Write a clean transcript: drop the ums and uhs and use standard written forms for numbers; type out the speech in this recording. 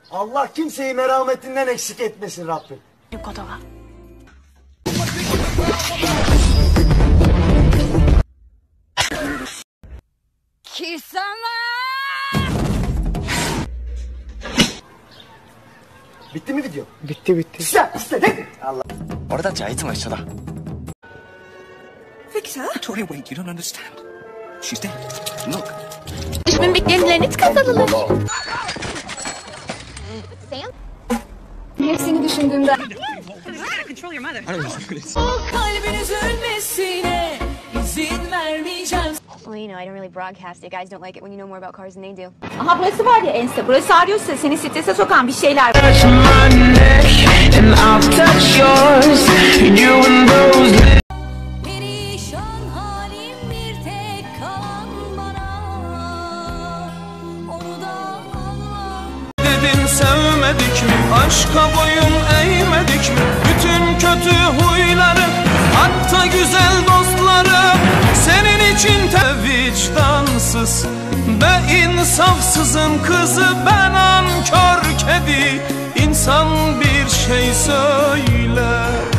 Allah kimseyi merhametinden eksik etmesin Rabbim. Bitti mi video? Bitti. İşte Allah. 俺たちはいつも一緒だ。 Victor? Victoria, wait, you don't understand. She's dead. Look. Düşman beklentilerini kazanılır. Sam? Hepsini düşündüğümde... Kalbiniz ölmesine izin vermeyeceğim. Well, you know, I don't really broadcast it. Guys don't like it when you know more about cars than they do. Aha burası var ya ense. Burası ağrıyorsa seni strese sokan bir şeyler var. Perişan halim bir tek kalan bana. Onu da anla. Dedin sevmedik mi? Aşka boyun eğmedik mi? Bütün kötü huyları, hatta güzel dostları senin için vicdansız ve insafsızın kızı, ben nankör kedi. İnsan bir şey söyle.